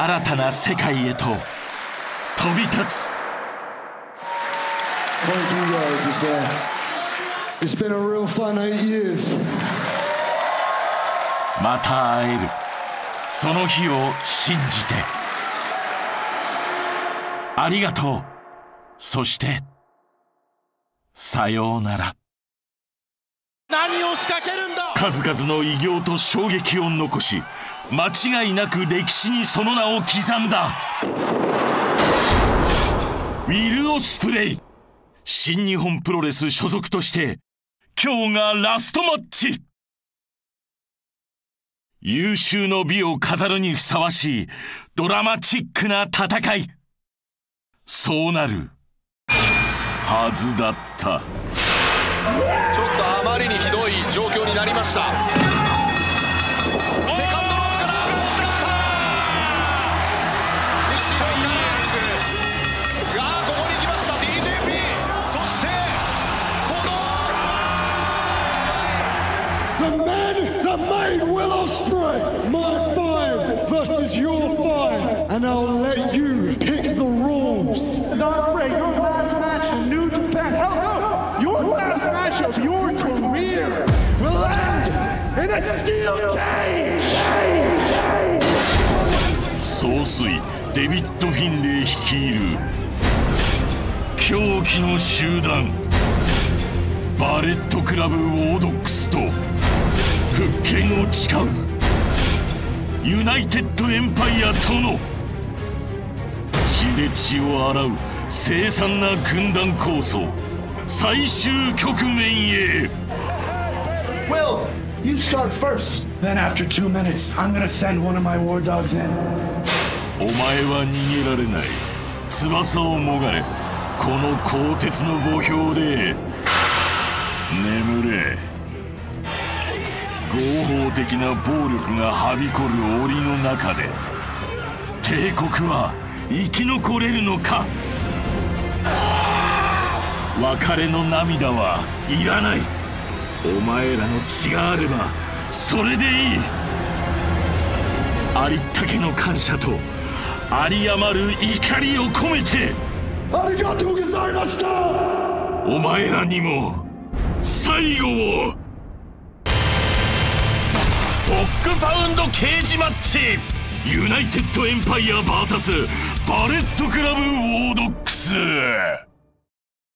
新たな世界へと飛び立つ。 Thank you guys. It's been a real fun 8 years. また会える、その日を信じて。ありがとう。そしてさようなら。 何を仕掛けるんだ。 数々の偉業と衝撃を残し、間違いなく歴史にその名を刻んだウィル・オスプレイ。新日本プロレス所属として今日がラストマッチ。有終の美を飾るにふさわしいドラマチックな戦い。そうなるはずだった。 ちょっとあまりにひどい状況になりました。セカンドロープから使った西野がここに来ました。 DJP、 そしてこの The man that made Will Ospreay my 5 versus your 5, and I'll let you pick the rules. Ospreay, your last match in New Japan. Hell no! Your last match of your career will end in a steel cage! 総帥デビッド・フィンレイ率いる狂気の集団バレットクラブ・ウォードックスと復権を誓うユナイテッド・エンパイアとの血で血を洗う凄惨な軍団構想、最終局面へ。 Will, you start first. Then after 2 minutes, I'm gonna send one of my war dogs in. お前は逃げられない。翼をもがれ、この鋼鉄の墓標で眠れ。合法的な暴力がはびこる檻の中で帝国は生き残れるのか。別れの涙はいらない。お前らの血があればそれでいい。ありったけの感謝と有り余る怒りを込めて、 ありがとうございました。 お前らにも最後を。ドッグパウンドケージマッチ、ユナイテッドエンパイア VS バレットクラブウォードックス。